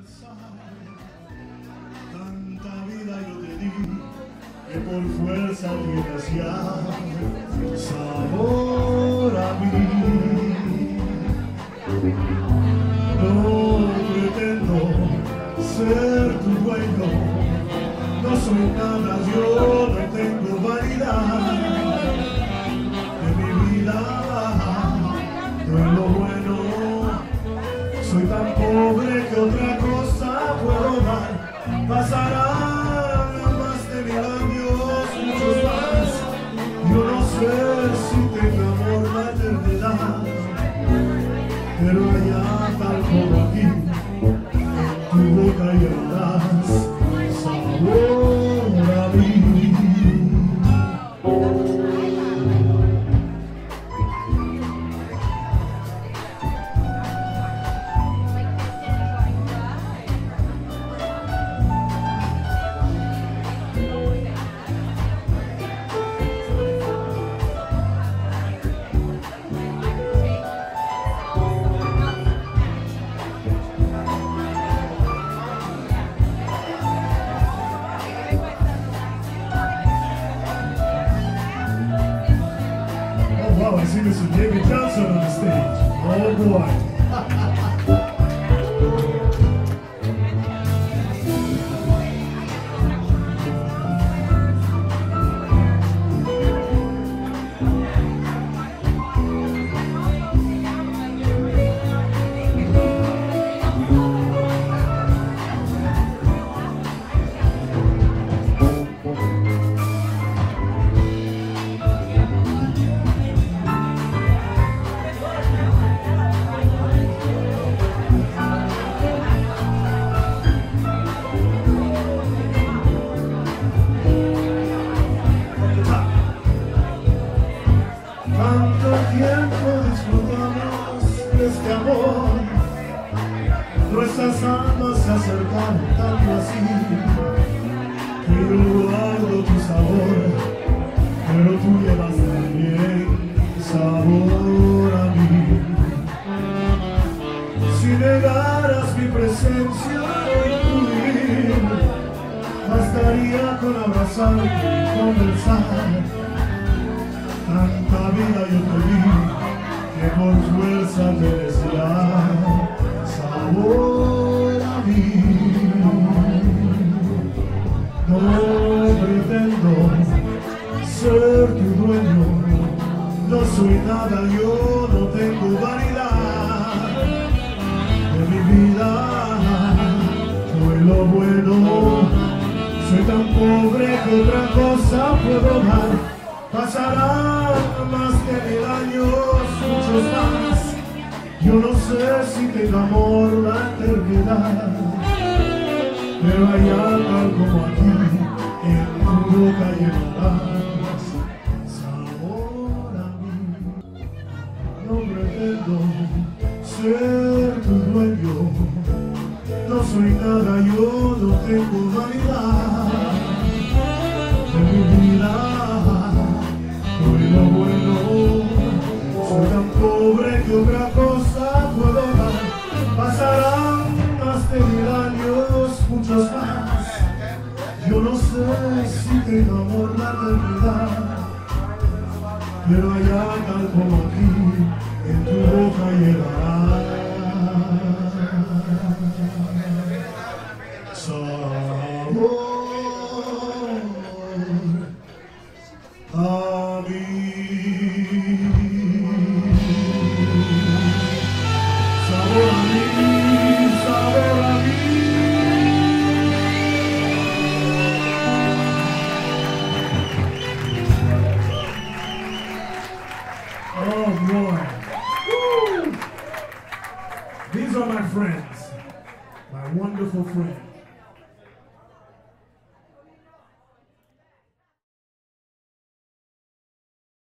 Tanta vida yo te di que por fuerza tienes ya sabor a mí. No pretendo ser tu dueño, no soy nada, yo no tengo vanidad de mi vida, de lo bueno. Soy tan pobre que otra cosa puedo dar. Pasarán más de 1000 años, muchos más. Yo no sé si tenga amor la eternidad, pero allá tal como aquí, en tu boca llevarás sabor a mí. Wow, I see Mr. David Johnson on the stage. Oh boy. Tanto tiempo disfrutamos de este amor, nuestras almas se acercaron tanto así, que yo guardo tu sabor, pero tú llevas también sabor a mí. Si negaras mi presencia en tu vivir, bastaría con abrazarte y conversar. Tanta vida yo te di que por fuerza te desea sabor a mí. No pretendo ser tu dueño, no soy nada, yo no tengo vanidad de mi vida. Soy lo bueno, soy tan pobre que otra cosa puedo dar. Pasarán más de 1000 años, muchos más. Yo no sé si tenga amor la eternidad, pero allá tal como aquí, en tu boca llevarás sabor a mí. No pretendo ser tu dueño, no soy nada, yo no tengo vanidad de mi vida. Soy lo bueno, soy tan pobre que otra cosa puedo dar. Pasarán más de 1000 años, muchos más. Yo no sé si tengo amor la eternidad, pero allá tal como aquí, en tu boca llegará sabor a mí. Sabor a mí, sabor a mí. Oh boy. Woo. These are my friends, my wonderful friends.